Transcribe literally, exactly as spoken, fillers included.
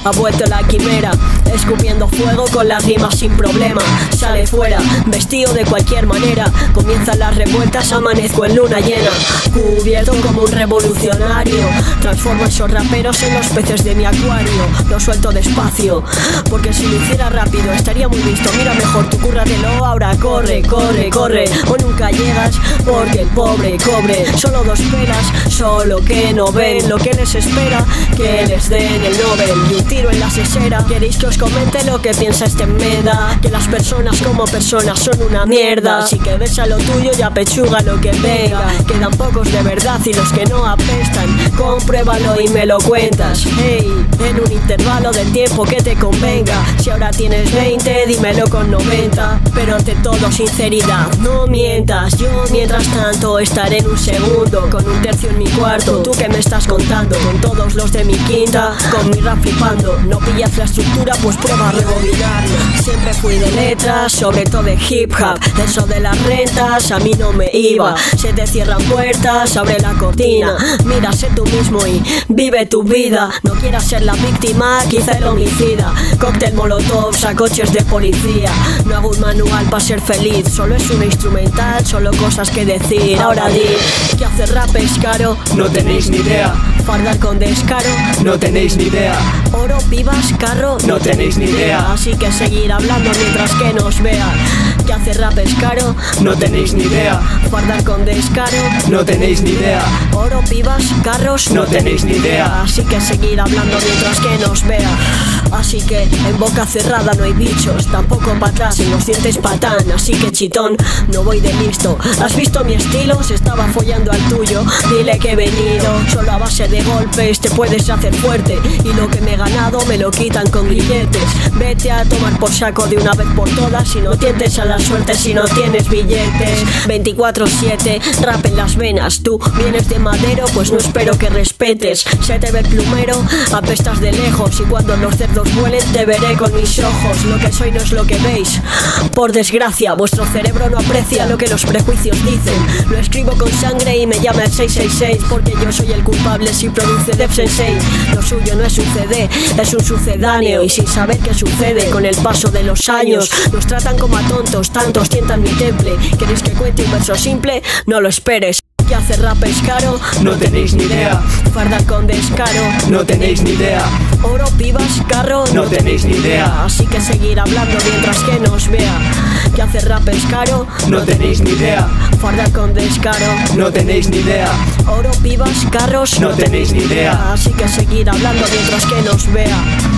Ha vuelto la quimera, escupiendo fuego con las rimas sin problema. Sale fuera, vestido de cualquier manera. Comienzan las revueltas, amanezco en luna llena. Cubierto como un revolucionario, transformo a esos raperos en los peces de mi acuario. Lo suelto despacio, porque si lo hiciera rápido estaría muy visto. Mira mejor, tú cúrratelo, ahora corre, corre, corre. O nunca llegas, porque el pobre cobre solo dos pelas, solo que no ven lo que les espera, que les den el Nobel y un tiro en la sesera. ¿Queréis que os comente lo que piensa este meda? Que las personas como personas son una mierda. Así que besa lo tuyo y apechuga lo que venga. Quedan pocos de verdad y los que no apestan. Compruébalo y me lo cuentas. Hey, en un intervalo del tiempo que te convenga. Si ahora tienes veinte, dímelo con noventa. Pero ante todo sinceridad, no mientas. Yo mientras tanto estaré en un segundo, con un tercio en mi cuarto. Tú que me estás contando, con todos los de mi quinta, con mi rap flipando. No pillas la estructura, pues prueba a rebobinarlo. Siempre fui de letras, sobre todo de hip hop. Eso de las rentas a mí no me iba. Se te cierran puertas, abre la cortina. Mira, sé tú mismo y vive tu vida. No quieras ser la víctima, quizá el homicida. Cóctel molotov a coches de policía. No hago un manual para ser feliz, solo es una instrumental, solo cosas que decir. Ahora di, ¿qué hacer rap es caro? No tenéis ni idea. Fardar con descaro, no tenéis ni idea. Oro, pibas, carro, no tenéis ni idea. Así que seguir hablando mientras que nos vea. ¿Qué hace rap es caro? No tenéis ni idea. Fardar con descaro, no tenéis ni idea. Oro, pibas, carros, no tenéis ni idea. Así que seguir hablando mientras que nos vea. Así que en boca cerrada no hay bichos, tampoco para atrás en los dientes patán. Así que chitón, no voy de listo. ¿Has visto mi estilo? Se estaba follando al tuyo. Dile que he venido solo a base de golpes, te puedes hacer fuerte. Y lo que me he ganado me lo quitan con grilletes. Vete a tomar por saco de una vez por todas. Si no tientes a la suerte, si no tienes billetes. Veinticuatro siete, rap en las venas. Tú vienes de Madero, pues no espero que respetes. Se te ve el plumero, apestas de lejos. Y cuando los cerdos vuelen te veré con mis ojos. Lo que soy no es lo que veis, por desgracia. Vuestro cerebro no aprecia lo que los prejuicios dicen. Lo escribo con sangre y me llama el seis seis seis, porque yo soy el culpable si produce Def Sensei. Lo suyo no es un C D, es un sucedáneo. Y sin saber qué sucede con el paso de los años, nos tratan como a tontos, tantos tientan mi temple. ¿Queréis que cuente un verso simple? No lo esperes. ¿Qué hace rap es caro? No tenéis ni idea. Fardar con descaro, no tenéis ni idea. Oro, pibas, carro, no tenéis ni idea. Así que seguir hablando mientras que nos vea. ¿Qué hace rap es caro? No tenéis ni idea. Fardar con descaro, no tenéis ni idea. Oro, pibas, carros, no tenéis ni idea. Así que seguir hablando mientras que nos vea.